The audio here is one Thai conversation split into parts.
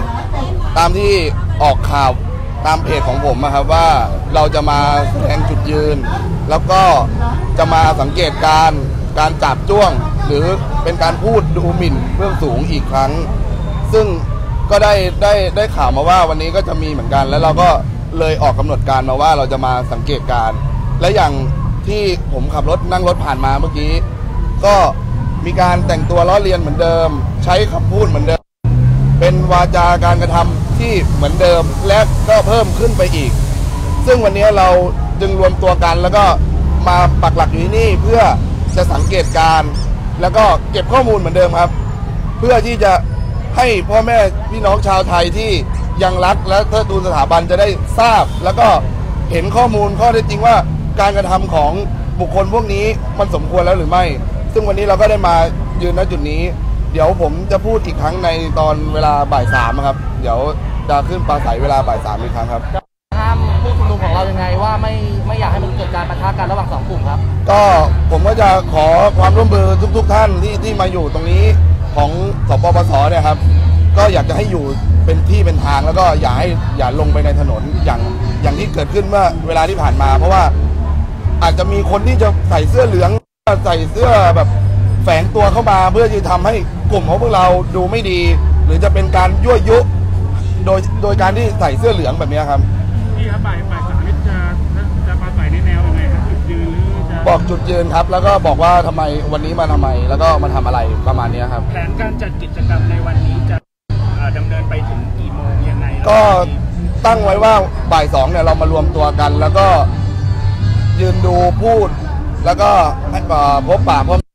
ตามที่ออกข่าวตามเพจของผมนะครับว่าเราจะมาแสดงจุดยืนแล้วก็จะมาสังเกตการจับจ้วงหรือเป็นการพูดดูหมิ่นเบื้องสูงอีกครั้งซึ่งก็ได้ข่าวมาว่าวันนี้ก็จะมีเหมือนกันแล้วเราก็เลยออกกำหนดการมาว่าเราจะมาสังเกตการและอย่างที่ผมขับรถนั่งรถผ่านมาเมื่อกี้ก็มีการแต่งตัวล้อเลียนเหมือนเดิมใช้คำพูดเหมือนเดิมเป็นวาจาการกระทำที่เหมือนเดิมและก็เพิ่มขึ้นไปอีกซึ่งวันนี้เราจึงรวมตัวกันแล้วก็มาปักหลักอยู่ที่นี่เพื่อจะสังเกตการแล้วก็เก็บข้อมูลเหมือนเดิมครับเพื่อที่จะให้พ่อแม่พี่น้องชาวไทยที่ยังรักและเทิดทูนสถาบันจะได้ทราบแล้วก็เห็นข้อมูลข้อเท็จจริงว่าการกระทำของบุคคลพวกนี้มันสมควรแล้วหรือไม่ซึ่งวันนี้เราก็ได้มายืนณจุดนี้เดี๋ยวผมจะพูดอีกครั้งในตอนเวลาบ่ายสามครับเดี๋ยวจะขึ้นปราศัยเวลาบ่ายสามอีกครั้งครับห้ามผู้ชุมนุมของเรายังไงว่าไม่อยากให้มันเกิดการปะทะกันระหว่างสองกลุ่มครับก็ผมก็จะขอความร่วมมือทุกท่านที่มาอยู่ตรงนี้ของสปปสเนี่ยครับก็อยากจะให้อยู่เป็นที่เป็นทางแล้วก็อย่าลงไปในถนนอย่างที่เกิดขึ้นเมื่อเวลาที่ผ่านมาเพราะว่าอาจจะมีคนที่จะใส่เสื้อเหลืองใส่เสื้อแบบแฝงตัวเข้ามาเพื่อที่ทำให้กลุ่มของพวกเราดูไม่ดีหรือจะเป็นการยั่วยุโดยการที่ใส่เสื้อเหลืองแบบนี้ครับพี่ครับบ่ายสามจะมาใส่ในแนวยังไงครับจุดยืนหรือจะบอกจุดยืนครับแล้วก็บอกว่าทำไมวันนี้มาทำไมแล้วก็มาทำอะไรประมาณนี้ครับแผนการจัดกิจกรรมในวันนี้จะดำเนินไปถึงกี่โมงยังไงก็ตั้งไว้ว่าบ่ายสองเนี่ยเรามารวมตัวกันแล้วก็ยืนดูพูดแล้วก็พบปะพบ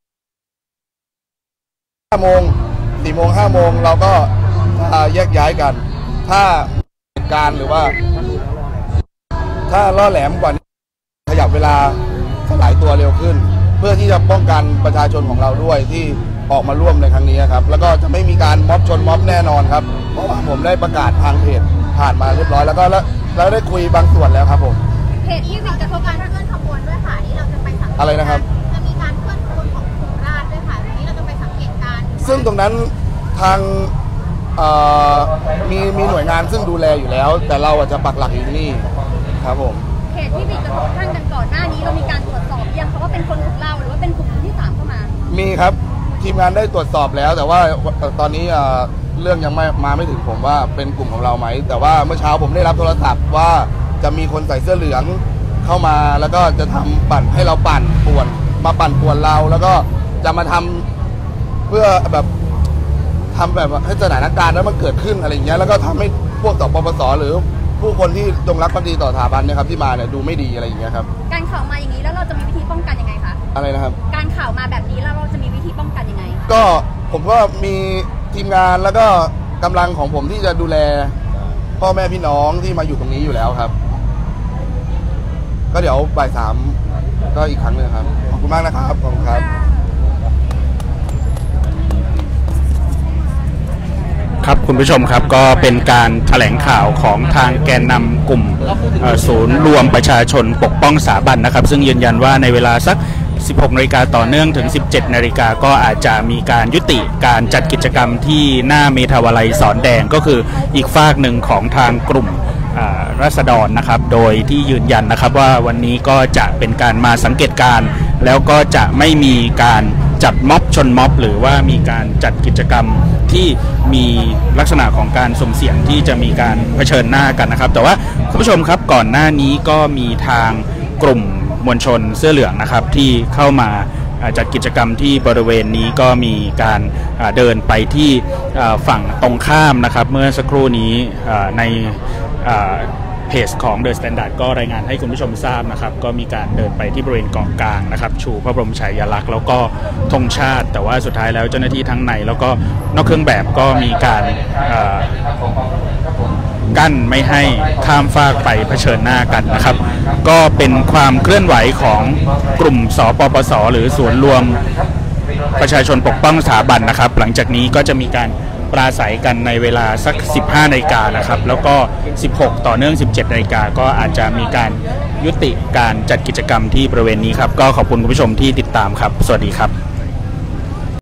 5 โมง 4 โมง 5 โมงเราก็แยกย้ายกันถ้าเหตุการณ์หรือว่าถ้าล่อแหลมกว่านี้ขยับเวลาสลายตัวเร็วขึ้นเพื่อที่จะป้องกันประชาชนของเราด้วยที่ออกมาร่วมในครั้งนี้ครับแล้วก็จะไม่มีการม็อบชนม็อบแน่นอนครับเพราะว่าผมได้ประกาศทางเพจผ่านมาเรียบร้อยแล้วก็แล้วได้คุยบางส่วนแล้วครับผมเพจที่มีกระทบการเคลื่อนขบวนด้วยค่ะที่เราจะไปสังเกตอะไรนะครับจะมีการเคลื่อนขบวนของสุราษฎร์ด้วยค่ะวันนี้เราจะไปสังเกตการซึ่งตรงนั้นทางมีหน่วยงานซึ่งดูแลอยู่แล้วแต่เราจะปักหลักอยู่ที่นี่ครับผมเพจที่มีกระทบท่านกันก่อนหน้านี้เรามีการตรวจสอบยังเขาว่าเป็นคนของเราหรือว่าเป็นกลุ่มที่3เข้ามามีครับทีมงานได้ตรวจสอบแล้วแต่ว่าตอนนี้เรื่องยังมาไม่ถึงผมว่าเป็นกลุ่มของเราไหมแต่ว่าเมื่อเช้าผมได้รับโทรศัพท์ว่าจะมีคนใส่เสื้อเหลืองเข้ามาแล้วก็จะทำปั่นให้เราปั่นป่วนเราแล้วก็จะมาทำเพื่อแบบให้สถานการณ์นั้นมันเกิดขึ้นอะไรอย่างเงี้ยแล้วก็ทำให้พวกสปปสหรือผู้คนที่จงรักภักดีต่อสถาบันนะครับที่มาเนี่ยดูไม่ดีอะไรอย่างเงี้ยครับการข่าวมาอย่างนี้แล้วเราจะมีวิธีป้องกันยังไงคะอะไรนะครับการข่าวมาแบบนี้แล้วเราจะมีวิธีป้องกันยังไงก็ผมก็มีทีมงานแล้วก็กำลังของผมที่จะดูแลพ่อแม่พี่น้องที่มาอยู่ตรงนี้อยู่แล้วครับก็เดี๋ยวบ่ายสามก็อีกครั้งนึงครับขอบคุณมากนะครับขอบคุณครับครับคุณผู้ชมครับก็เป็นการแถลงข่าวของทางแกนนำกลุ่มศูนย์รวมประชาชนปกป้องสถาบันนะครับซึ่งยืนยันว่าในเวลาสัก 16 นาฬิกาต่อเนื่องถึง 17 นาฬิกาก็อาจจะมีการยุติการจัดกิจกรรมที่หน้าเมทาวาลัยสอนแดงก็คืออีกฝากหนึ่งของทางกลุ่มราษฎรนะครับโดยที่ยืนยันนะครับว่าวันนี้ก็จะเป็นการมาสังเกตการแล้วก็จะไม่มีการจัดม็อบชนม็อบหรือว่ามีการจัดกิจกรรมที่มีลักษณะของการสุ่มเสี่ยงที่จะมีการเผชิญหน้ากันนะครับแต่ว่าคุณผู้ชมครับก่อนหน้านี้ก็มีทางกลุ่มมวลชนเสื้อเหลืองนะครับที่เข้ามาจัดกิจกรรมที่บริเวณนี้ก็มีการเดินไปที่ฝั่งตรงข้ามนะครับเมื่อสักครู่นี้ในเพจของ The Standard ก็รายงานให้คุณผู้ชมทราบนะครับก็มีการเดินไปที่บริเวณเกาะกลางนะครับชูพระบรมฉายาลักษณ์แล้วก็ธงชาติแต่ว่าสุดท้ายแล้วเจ้าหน้าที่ทั้งในแล้วก็นอกเครื่องแบบก็มีการกั้นไม่ให้ข้ามฟากไปเผชิญหน้ากันนะครับก็เป็นความเคลื่อนไหวของกลุ่มสปปสหรือศูนย์รวมประชาชนปกป้องสถาบันนะครับหลังจากนี้ก็จะมีการปราศัยกันในเวลาสัก 15 นาฬิกานะครับแล้วก็ 16 ต่อเนื่อง 17 นาฬิกาก็อาจจะมีการยุติการจัดกิจกรรมที่บริเวณนี้ครับก็ขอบคุณคุณผู้ชมที่ติดตามครับสวัสดีครับ